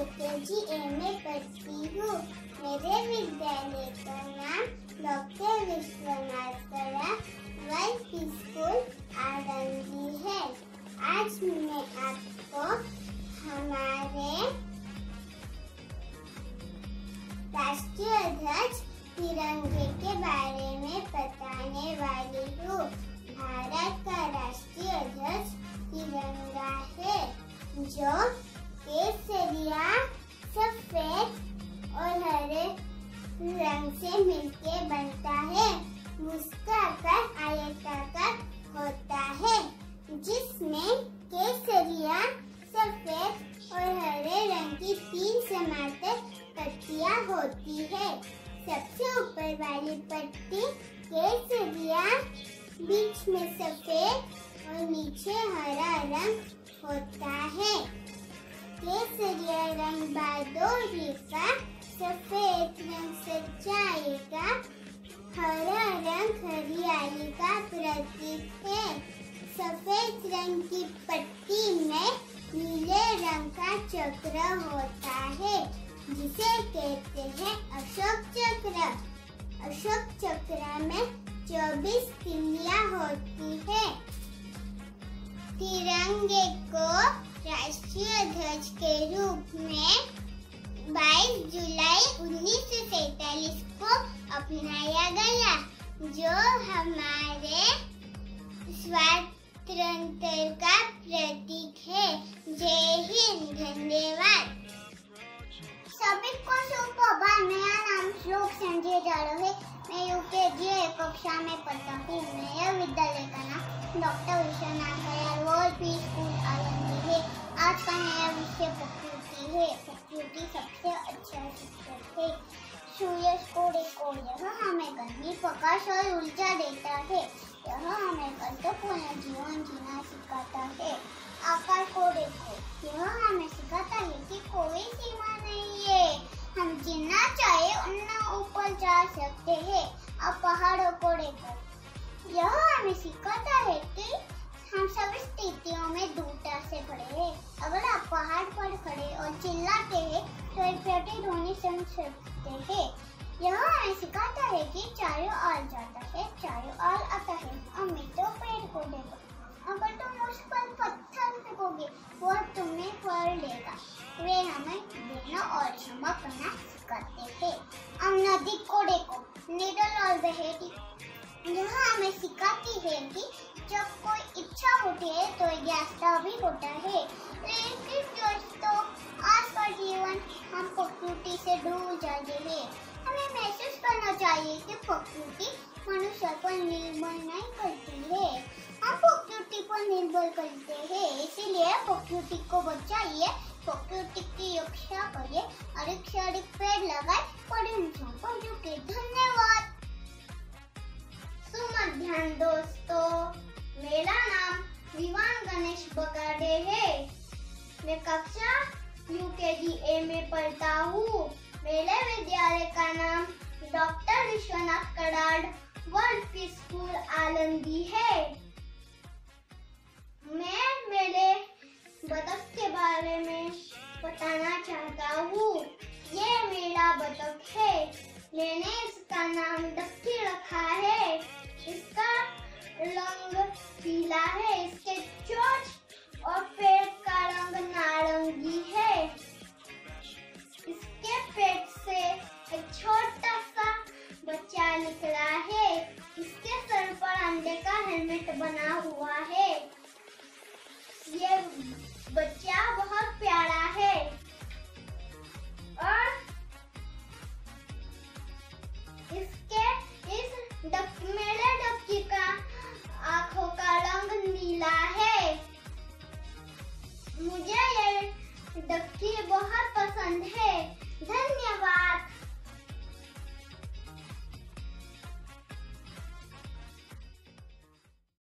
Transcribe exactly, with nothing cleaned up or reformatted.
UKG ए में पढ़ती हूँ। मेरे विद्यालय का नाम doctor Vishwanath world school Alandi है। आज मैं आपको हमारे राष्ट्रीय ध्वज तिरंगे के बारे में बताने वाली हूँ। भारत का राष्ट्रीय ध्वज तिरंगा है, जो केसरिया, सफेद और हरे रंग से मिलके बनता है। उसका आकार आयताकार होता है, जिसमें केसरिया, सफेद और हरे रंग की तीन समांतर पट्टियां होती है। सबसे ऊपर वाली पट्टी केसरिया, बीच में सफेद और नीचे हरा रंग होता है। केसरिया रंग बहादुरी का, सफेद रंग सच्चाई का, हरा रंग हरियाली का प्रतीक है। सफेद रंग की पट्टी में नीले रंग का चक्र होता है, जिसे कहते हैं अशोक चक्र। अशोक चक्र में चौबीस तिल्लियां होती है। तिरंगे को राष्ट्रीय ध्वज के रूप में बाईस जुलाई उन्नीस सौ सैतालीस को अपनाया गया, जो हमारे स्वातंत्रता का प्रतीक है। जय हिंद, धन्यवाद। सभी को सुप्रभात। मेरा नाम श्लोक संजय जाड़ो है। मैं यूकेजी कक्षा में पढ़ता हूँ। मेरे विद्यालय का नाम doctor Vishwanath world school Alandi है। आज का नया विषय प्रकृति है। प्रकृति सबसे अच्छा शिक्षक है। सूर्य को देखो, यह हमें गर्मी, प्रकाश और ऊर्जा देता है। यह हमें कर्तव्यपूर्ण जीवन जीना सिखाता है। आकाश को देखो, यह हमें सिखाता है कि कोई सीमा नहीं है, हम जितना चाहे उतना ऊपर जा सकते हैं। अब पहाड़ों को देखो, यह हमें सिखाता है कि हम सभी स्थितियों में दृढ़ता से खड़े हैं। अगर आप पहाड़ पर खड़े और चिल्लाते हैं तो एक प्रतिध्वनि सुन सकते हैं। यह हमें सिखाता है कि चारों ओर जाता है, चारों ओर आता है। अम्मी तो पेड़ को देखो, अगर तुम उस पर पत्थर फेंकोगे वह तुम्हें फल देगा। वे हमें देना और क्षमा करना सिखाते हैं। अब नदी को देखो, निडल और बहेती, यह हमें सिखाती है कि जब कोई इच्छा होती है तो रास्ता भी होता है। लेकिन दोस्तों, आज का जीवन हम प्रकृति से दूर जा रहे हैं। हमें महसूस करना चाहिए कि प्रकृति मनुष्य पर निर्भर नहीं करती है, हम प्रकृति पर निर्भर करते हैं। इसीलिए प्रकृति को बचाइए, प्रकृति की रक्षा करिए, अधिक से अधिक पेड़ लगाए, पर्यावरण को झुके। धन्यवाद। सुमध्याह्न दोस्तों, मेरा नाम विवान गणेश बगाडे है। मैं कक्षा यूकेजी ए में पढ़ता हूँ। मेरे विद्यालय का नाम doctor Vishwanath Karad world school Alandi है। मैं मेरे बतख के बारे में बताना चाहता हूँ। ये मेरा बतख है। मैंने इसका नाम डक्की रखा है। इसका रंग पीला है। इसके चोंच और पेट का रंग नारंगी है। इसके पेट से एक छोटा सा बच्चा निकला है। इसके सर पर अंडे का हेलमेट बना हुआ है। ये बच्चा बहुत प्यारा